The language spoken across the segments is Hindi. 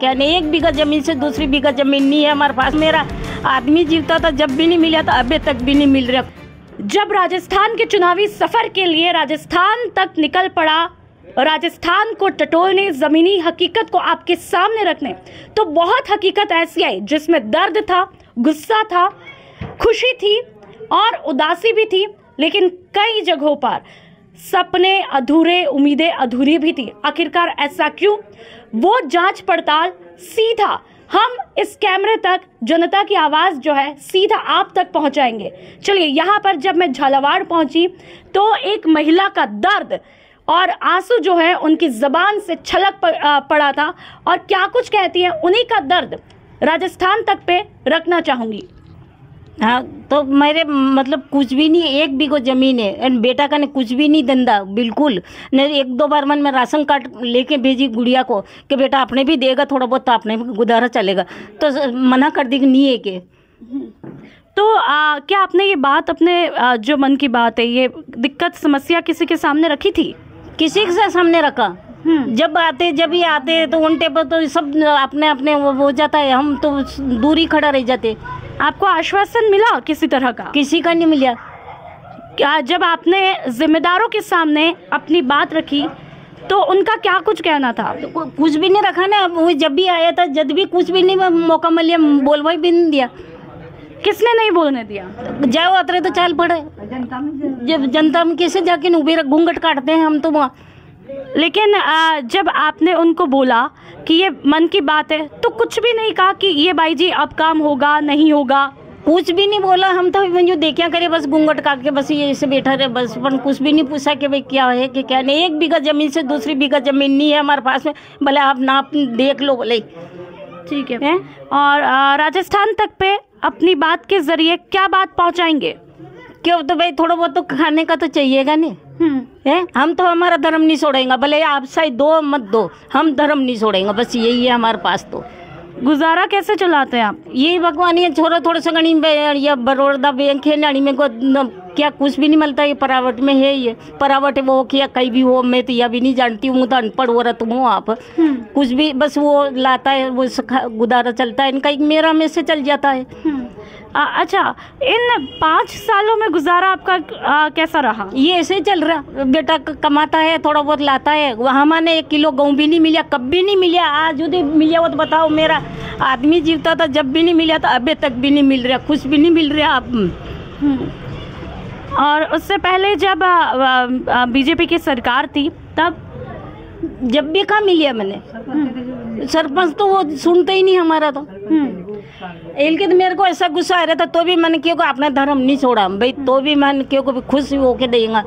क्या नहीं, 1 बीघा जमीन से दूसरी बीघा जमीन नहीं है हमारे पास। मेरा आदमी जीवता था जब भी नहीं मिला था, अभी तक भी नहीं मिल रहा। जब राजस्थान के चुनावी सफर के लिए राजस्थान तक निकल पड़ा, राजस्थान को टटोलने, जमीनी हकीकत को आपके सामने रखने, तो बहुत हकीकत ऐसी आई जिसमें दर्द था, गुस्सा था, खुशी थी और उदासी भी थी, लेकिन कई जगहों पर सपने अधूरे, उम्मीदें अधूरी भी थी। आखिरकार ऐसा क्यों? वो जांच पड़ताल सीधा हम इस कैमरे तक, जनता की आवाज़ जो है सीधा आप तक पहुंचाएंगे। चलिए, यहाँ पर जब मैं झालावाड़ पहुंची तो एक महिला का दर्द और आंसू जो है उनकी ज़बान से छलक पड़ा था, और क्या कुछ कहती है उन्हीं का दर्द राजस्थान तक पे रखना चाहूँगी। हाँ, तो मेरे मतलब कुछ भी नहीं, 1 बीघा जमीन है एंड बेटा का ने कुछ भी नहीं धंधा, बिल्कुल नहीं। 1-2 बार मैं राशन कार्ड लेके भेजी गुड़िया को कि बेटा अपने भी देगा थोड़ा बहुत तो अपने भी गुजारा चलेगा, तो मना कर दी नहीं है कि। तो क्या आपने ये बात अपने जो मन की बात है, ये दिक्कत समस्या किसी के सामने रखी थी? किसी के सामने रखा? जब ही आते तो उन टेबल तो सब अपने अपने वो हो जाता है, हम तो दूरी खड़ा रह जाते। आपको आश्वासन मिला किसी तरह का? किसी का नहीं मिला। क्या जब आपने जिम्मेदारों के सामने अपनी बात रखी तो उनका क्या कुछ कहना था? तो कुछ भी नहीं रखा ना। वो जब भी आया था, जब भी कुछ भी नहीं मौका मिला, बोलवा भी नहीं दिया। किसने नहीं बोलने दिया? जाओ अतरे तो चाल पड़े, जब जनता में कैसे जाके उबे घूंघट काटते हैं हम तो वहाँ। लेकिन जब आपने उनको बोला कि ये मन की बात है, तो कुछ भी नहीं कहा कि ये भाई जी अब काम होगा नहीं होगा? कुछ भी नहीं बोला। हम तो जो देखा करे बस घूंघट काट के बस ये ऐसे बैठा रहे बस, पर कुछ भी नहीं पूछा कि भाई क्या है कि क्या नहीं। 1 बीघा जमीन से दूसरी बीघा जमीन नहीं है हमारे पास में, भले आप नाप देख लो भले। ठीक है। और राजस्थान तक पे अपनी बात के जरिए क्या बात पहुंचाएंगे? क्यों, तो भाई थोड़ा बहुत तो खाने का तो चाहिएगा नहीं है। हम तो हमारा धर्म नहीं छोड़ेंगे, भले आप सही दो मत दो, हम धर्म नहीं छोड़ेंगे, बस यही है हमारे पास। तो गुजारा कैसे चलाते हैं आप? यही भगवान, ये छोरा थोड़ा सा गणी या बड़ौदा बैंक है नानी में को क्या कुछ भी नहीं मिलता। ये परावट में है, ये परावट है वो क्या कहीं भी हो, मैं तो यह भी नहीं जानती हूँ, तो अनपढ़ हो रहा तुम हो आप। कुछ भी बस वो लाता है, वो गुजारा चलता है इनका, मेरा में से चल जाता है। अच्छा, इन 5 सालों में गुजारा आपका कैसा रहा? ये ऐसे ही चल रहा। बेटा कमाता है, थोड़ा बहुत लाता है। हमारे 1 किलो गेहूँ भी नहीं मिला, कभी नहीं मिला। आज यदि मिला हो तो बताओ, मेरा आदमी जीवता था जब भी नहीं मिला था, अभी तक भी नहीं मिल रहा, कुछ भी नहीं मिल रहा अब। और उससे पहले जब बीजेपी की सरकार थी तब जब भी कहाँ मिलिया मैंने, सरपंच तो वो सुनते ही नहीं हमारा। तो इनके तो मेरे को ऐसा गुस्सा आ रहा था, तो भी मैंने क्यों को अपना धर्म नहीं छोड़ा भाई, तो भी मैंने क्यों को खुश होके देगा।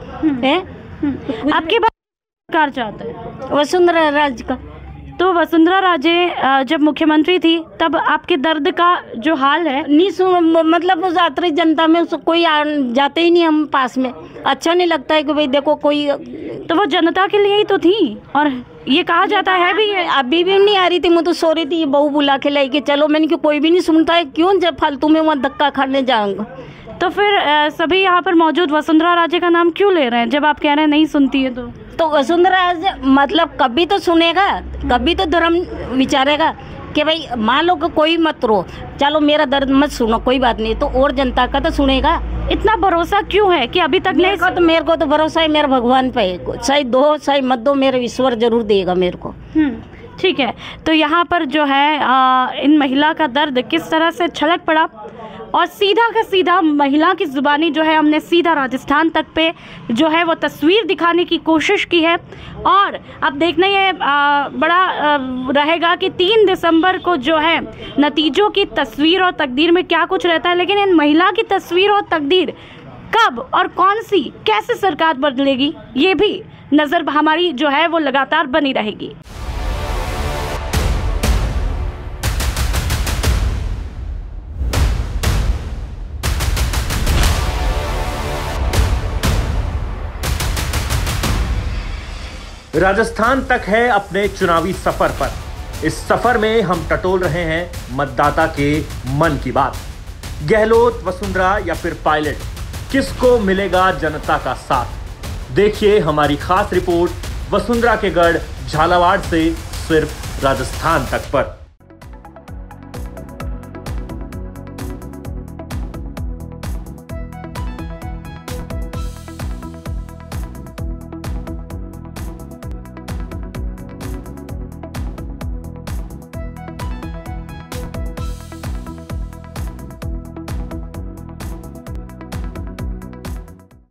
आपके बाद सरकार चाहते हैं वसुंधरा राजे का। तो वसुंधरा राजे जब मुख्यमंत्री थी तब आपके दर्द का जो हाल है नहीं सुन, मतलब उस यात्री जनता में कोई जाते ही नहीं हम पास में। अच्छा नहीं लगता है कि भाई देखो कोई, तो वो जनता के लिए ही तो थी। और ये कहा जाता है भी है, अभी भी नहीं आ रही थी, मैं तो सो रही थी, ये बहू बुला के लाई के चलो। मैंने क्यों कोई भी नहीं सुनता है, क्यों जब फालतू में वहाँ धक्का खाने जाऊंगा। तो फिर सभी यहाँ पर मौजूद वसुंधरा राजे का नाम क्यों ले रहे हैं जब आप कह रहे हैं नहीं सुनती है? तो वसुंधरा राजे मतलब कभी तो सुनेगा, कभी तो धर्म विचारेगा कि भाई मान लो कि कोई मत रो, चलो मेरा दर्द मत सुनो, कोई बात नहीं, तो और जनता का तो सुनेगा। इतना भरोसा क्यों है कि अभी तक नहीं? मेरे को तो भरोसा है मेरे भगवान पे, चाहे दो चाहे मत दो, मेरे ईश्वर जरूर देगा मेरे को। ठीक है। तो यहाँ पर जो है इन महिला का दर्द किस तरह से छलक पड़ा, और सीधा का सीधा महिला की ज़ुबानी जो है हमने सीधा राजस्थान तक पे जो है वो तस्वीर दिखाने की कोशिश की है। और अब देखना ये बड़ा रहेगा कि 3 दिसंबर को जो है नतीजों की तस्वीर और तकदीर में क्या कुछ रहता है, लेकिन इन महिला की तस्वीर और तकदीर कब और कौन सी कैसे सरकार बदलेगी, ये भी नज़र हमारी जो है वो लगातार बनी रहेगी। राजस्थान तक है अपने चुनावी सफर पर। इस सफर में हम टटोल रहे हैं मतदाता के मन की बात। गहलोत, वसुंधरा या फिर पायलट, किसको मिलेगा जनता का साथ? देखिए हमारी खास रिपोर्ट वसुंधरा के गढ़ झालावाड़ से सिर्फ राजस्थान तक पर।